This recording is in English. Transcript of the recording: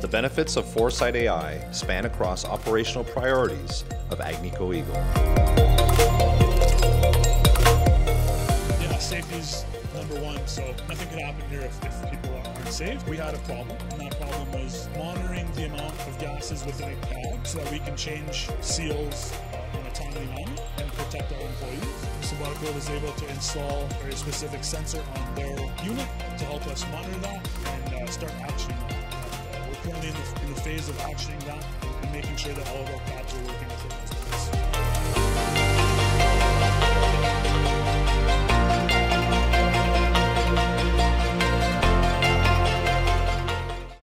The benefits of Foresight AI span across operational priorities of Agnico Eagle. Yeah, safety's number one, so nothing could happen here if people aren't safe. We had a problem, and that problem was monitoring the amount of gases within a pad so that we can change seals in a timely manner and protect our employees. Symboticware was able to install a very specific sensor on their unit to help us monitor that and start actioning that. We're currently in the phase of actioning that and making sure that all of our pads are working with it.